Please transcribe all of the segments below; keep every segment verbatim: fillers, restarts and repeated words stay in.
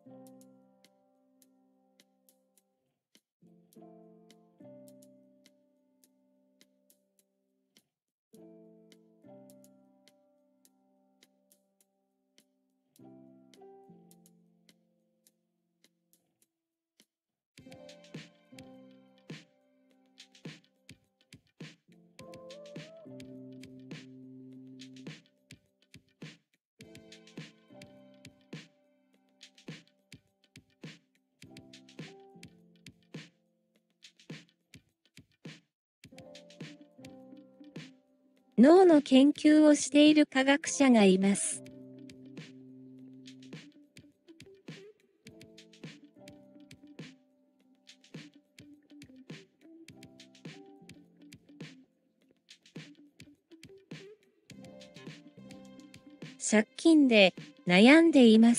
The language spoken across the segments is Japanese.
脳の研究をしている科学者がいます。借金で悩んでいます。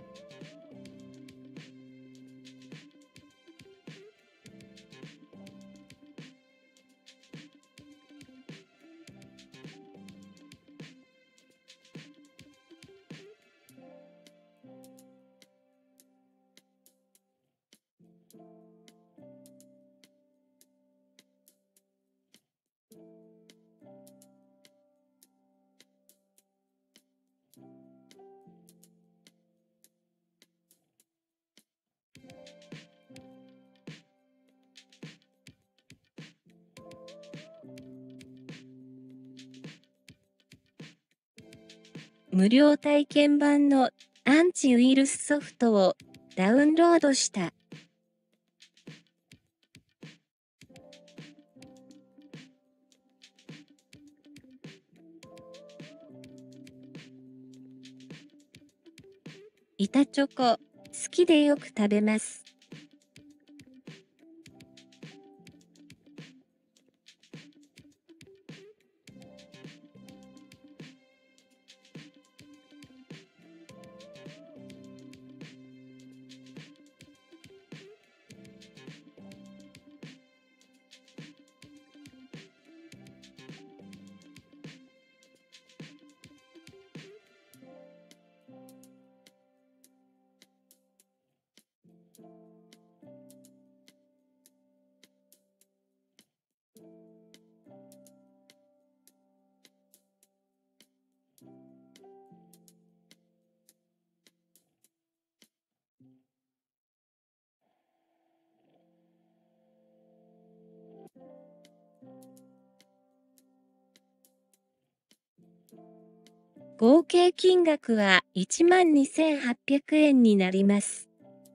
無料体験版のアンチウイルスソフトをダウンロードした。板チョコ、好きでよく食べます。合計金額はいちまんにせんはっぴゃくえんになります。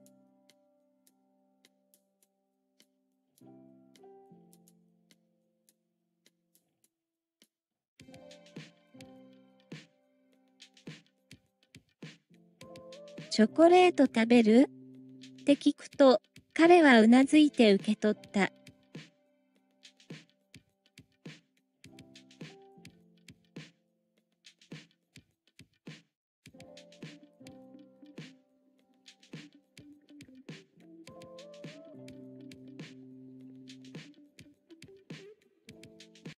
チョコレート食べる？って聞くと、彼はうなずいて受け取った。